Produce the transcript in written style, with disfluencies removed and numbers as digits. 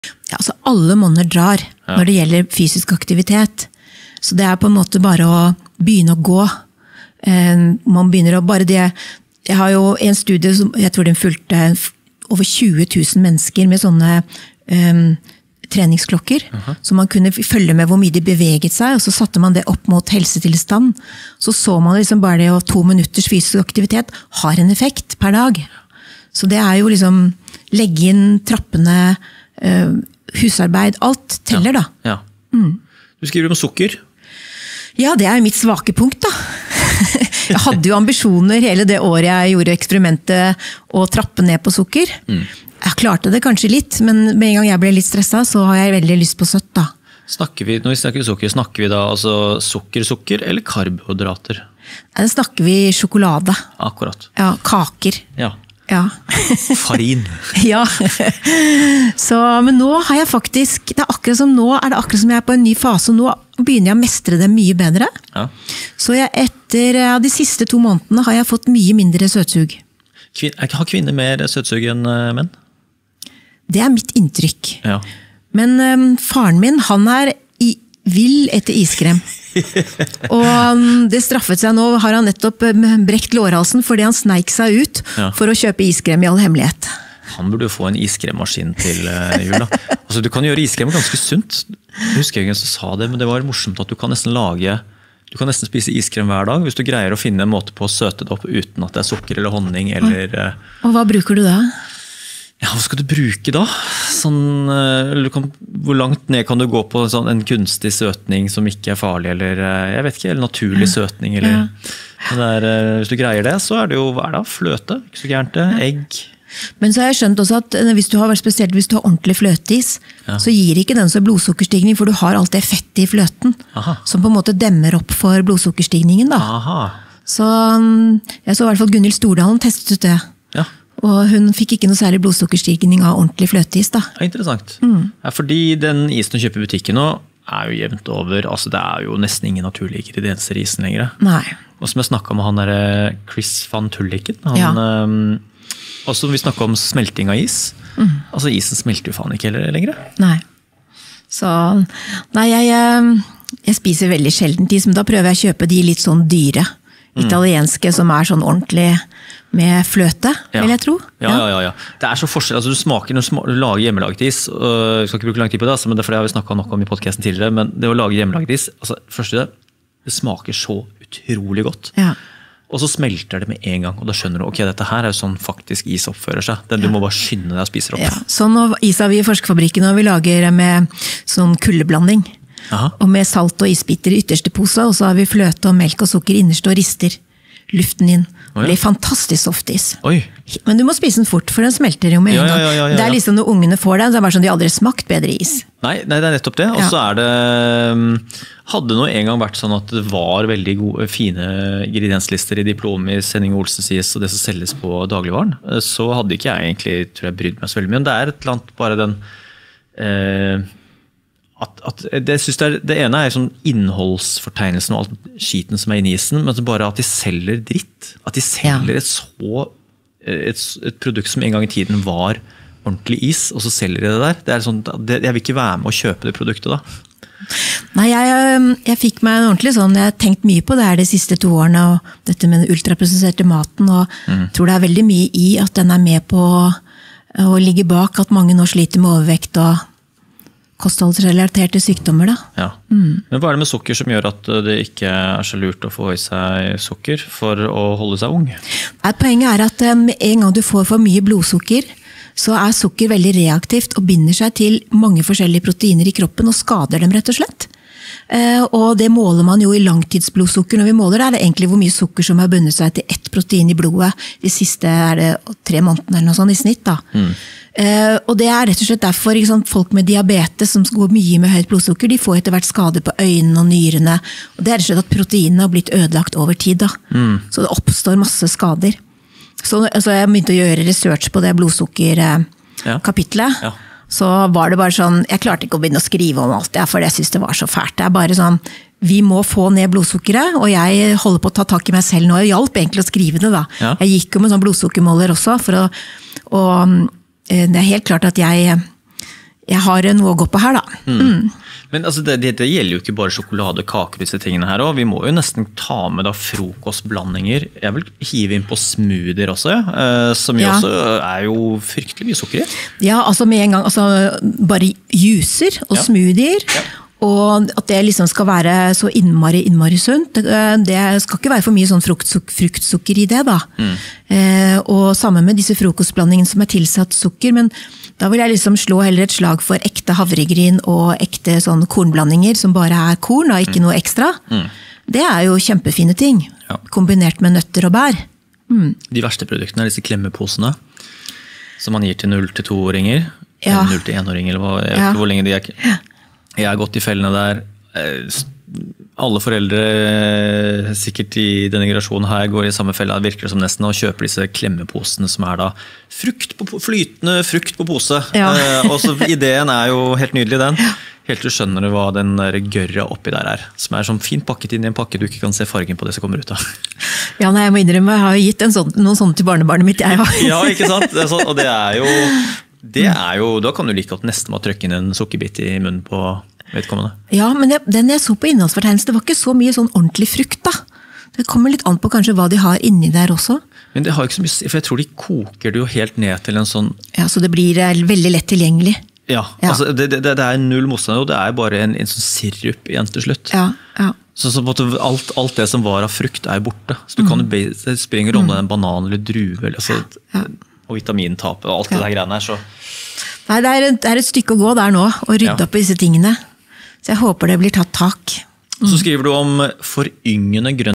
Ja, altså alle monner drar når det gjelder fysisk aktivitet. Så det på en måte bare å begynne å gå. Man begynner å bare det. Jeg har jo en studie som jeg tror den fulgte over 20 000 mennesker med sånne treningsklokker, så man kunne følge med hvor mye de beveget seg, og så satte man det opp mot helsetilstand. Så man liksom bare det å 2 minutters fysisk aktivitet har en effekt per dag. Så det jo liksom legge inn trappene, husarbeid, alt teller da. Ja. Du skriver om sukker. Ja, det mitt svake punkt da. Jeg hadde jo ambisjoner hele det året jeg gjorde eksperimentet å trappe ned på sukker. Jeg klarte det kanskje litt, men med en gang jeg ble litt stresset, så har jeg veldig lyst på søtt da. Når vi snakker sukker, snakker vi da altså sukker eller karbohydrater? Da snakker vi sjokolade. Akkurat. Ja, kaker. Ja. Farin. Ja. Men nå har jeg faktisk, det akkurat som nå, det akkurat som jeg på en ny fase, og nå begynner jeg å mestre det mye bedre. Ja. Så etter de siste 2 månedene har jeg fått mye mindre søtsug. Har kvinner mer søtsug enn menn? Det mitt inntrykk. Ja. Men faren min, han vill etter iskrem. Og det straffet seg nå, har han nettopp brekt lårhalsen fordi han sneik seg ut for å kjøpe iskrem i all hemmelighet. Han burde jo få en iskremmaskin til jul da. Altså, du kan gjøre iskrem ganske sunt. Jeg husker ikke hvem som sa det, men det var morsomt at du kan nesten spise iskrem hver dag, hvis du greier å finne en måte på å søte det opp uten at det sukker eller honning. Eller, og hva bruker du da? Ja, hva skal du bruke da? Hvor langt ned kan du gå på en kunstig søtning som ikke farlig, eller jeg vet ikke, eller naturlig søtning, eller hvis du greier det, så det jo, hva det da? Fløte, ikke så gærent det, egg. Men så har jeg skjønt også at hvis du har ordentlig fløteis, så gir ikke den så blodsukkerstigning, for du har alt det fettet i fløten, som på en måte demmer opp for blodsukkerstigningen da. Så jeg så i hvert fall Gunhild Stordalen testet ut det. Ja. Og hun fikk ikke noe særlig blodsukkerstigning av ordentlig fløteis da. Interessant. Ja, fordi den isen du kjøper i butikken nå jo jevnt over, altså det jo nesten ingen naturlige ingredienser i isen lenger. Nei. Og som jeg snakket med han der Chris van Tulliken, også vi snakket om smelting av is. Altså isen smelter jo faen ikke heller lenger. Nei. Så, jeg spiser veldig sjelden is, men da prøver jeg å kjøpe de litt sånn dyre. Italienske som sånn ordentlig med fløte, vil jeg tro. Ja. Det så forskjell, altså du smaker når du lager hjemmelaget is, jeg skal ikke bruke lang tid på det, men det har vi snakket nok om i podcasten tidligere, men det å lage hjemmelaget is, altså første det smaker så utrolig godt. Ja. Og så smelter det med en gang, og da skjønner du, ok, dette her jo sånn faktisk is oppfører seg. Du må bare skynde deg og spise opp. Ja. Sånn is har vi i Forskerfabrikken, og vi lager med sånn kuldeblanding. Og med salt og isbiter i ytterste pose, og så har vi fløte og melk og sukker innerst og rister luften inn. Det blir fantastisk softis. Men du må spise den fort, for den smelter jo med en gang. Ja. Det liksom når ungene får den, så det bare sånn, de har aldri smakt bedre is. Nei, det nettopp det. Og så det, hadde nå en gang vært sånn at det var veldig gode, fine ingredienslister i Diplomis, Henning Olsens is og det som selges på dagligvaren. Så hadde ikke jeg egentlig, tror jeg, brydd meg så veldig mye. Men det et eller annet bare den... det ene sånn innholdsfortegnelsen og alt skiten som inne i isen, men bare at de selger dritt. At de selger et produkt som en gang i tiden var ordentlig is, og så selger de det der. Det sånn, jeg vil ikke være med å kjøpe det produktet da. Nei, jeg fikk meg en ordentlig sånn, jeg har tenkt mye på det de siste 2 årene, og dette med den ultraprosesserte maten, og tror det veldig mye i at den med på å ligge bak at mange nå sliter med overvekt og kostholdsrelaterte sykdommer da. Ja. Men hva det med sukker som gjør at det ikke så lurt å få i seg sukker for å holde seg ung? Poenget at med en gang du får for mye blodsukker, så sukker veldig reaktivt og binder seg til mange forskjellige proteiner i kroppen og skader dem rett og slett. Og det måler man jo i langtidsblodsukker. Når vi måler det egentlig hvor mye sukker som har bundet seg til ett protein i blodet. De siste det 3 månedene eller noe sånt i snitt da. Og det rett og slett derfor folk med diabetes som går mye med høyt blodsukker, de får etter hvert skader på øynene og nyrene. Og det rett og slett at proteinene har blitt ødelagt over tid da. Så det oppstår masse skader. Så jeg begynte å gjøre research på det blodsukker-kapitlet. Ja. Så var det bare sånn, jeg klarte ikke å begynne å skrive om alt det, for jeg synes det var så fælt. Det bare sånn, vi må få ned blodsukkeret, og jeg holder på å ta tak i meg selv nå. Jeg hjalp egentlig å skrive det da. Ja. Jeg gikk jo med sånn blodsukkermåler også, og det helt klart at jeg jeg har noe å gå på her da. Men altså, det gjelder jo ikke bare sjokolade, kaker og disse tingene her også. Vi må jo nesten ta med da frokostblandinger. Jeg vil hive inn på smoothier også, som jo også er jo fryktelig mye sukker i. Ja, altså med en gang, altså bare juicer og smoothier, og at det liksom skal være så innmari sunt. Det skal ikke være for mye sånn fruktsukker i det da. Og sammen med disse frokostblandingene som er tilsatt sukker, men da vil jeg liksom slå heller et slag for ekte havregryn og ekte sånn kornblandinger som bare er korn og ikke noe ekstra. Det er jo kjempefine ting, kombinert med nøtter og bær. De verste produktene er disse klemmeposene, som man gir til 0-2-åringer, 0-1-åringer, eller jeg vet ikke hvor lenge de er. Jeg har gått i fellene der. Alle foreldre, sikkert i denne generasjonen her, går i samme felle, virker det som nesten, og kjøper disse klemmeposene som er da flytende frukt på pose. Og så ideen er jo helt nydelig den. Helt til du skjønner hva den der gørra oppi der er. Som er sånn fint pakket inn i en pakke du ikke kan se fargen på det som kommer ut av. Ja, nei, jeg må innrømme, jeg har gitt noen sånne til barnebarnet mitt, jeg også. Ja, ikke sant? Og det er jo, da kan du like godt nesten bare trykke inn en sukkerbit i munnen på vedkommende. Ja, men den jeg så på innholdsfortegnelsen, det var ikke så mye sånn ordentlig frukt da. Det kommer litt an på kanskje hva de har inni der også. Men det har ikke så mye, for jeg tror de koker det jo helt ned til en sånn... Ja, så det blir veldig lett tilgjengelig. Ja. Altså det er null motstand, og det er bare en sånn sirup igjen til slutt. Så alt det som var av frukt er borte. Så du kan jo springe rundt en banan eller drue, og vitamintap og alt det der greiene her, så... Nei, det er et stykke å gå der nå, og rydde opp i disse tingene. Så jeg håper det blir tatt tak. Så skriver du om foryngende grønn